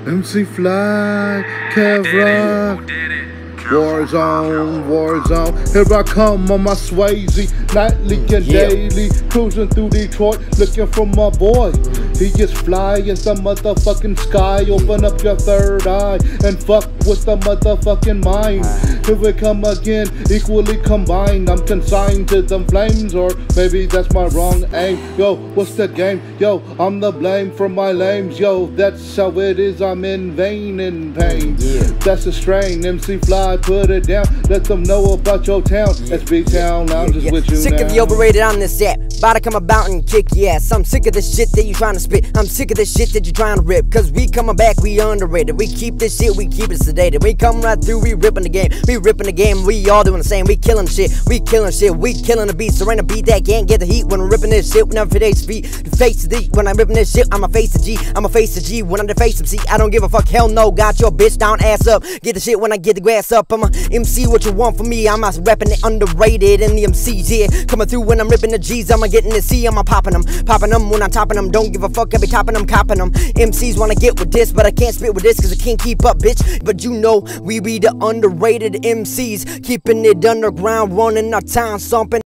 MC Fly, Kev Rock, Warzone, Warzone. Here I come on my Swayze, nightly and daily, cruising through Detroit, looking for my boy. He gets fly as the motherfucking sky. Open up your third eye and fuck with the motherfucking mind. Here we come again, equally combined. I'm consigned to them flames, or maybe that's my wrong aim. Yo, what's the game? Yo, I'm the blame for my lames. Yo, that's how it is. I'm in vain and pain. That's the strain. MC Fly, put it down. Let them know about your town. SB Town Lounge is with you sick now. of you overrated on this app. About to come about and kick your ass. I'm sick of the shit that you trying to spit. I'm sick of the shit that you trying to rip. Cause we coming back, we underrated. We keep this shit, we keep it sedated. We come right through, we ripping the game. We ripping the game, we all doing the same. We killing shit, we killing shit. We killing the beat. Surrender beat that can't get the heat. When I'm ripping this shit, whenever today's feet. The face of the when I'm ripping this shit, I'm a face of G. I'm a face of G when I'm the face of C. I don't give a fuck, hell no. Got your bitch down, ass up. Get the shit when I get the grass up. I'm a MC, what you want from me? I'm a repping it underrated in the MCs, yeah. Coming through when I'm ripping the G's, I'm a getting the C, I'm a popping them when I'm topping them. Don't give a fuck, I be topping them, copping them. MCs wanna get with this, but I can't spit with this cause I can't keep up, bitch. But you know, we be the underrated MCs, keeping it underground, running our town, stomping.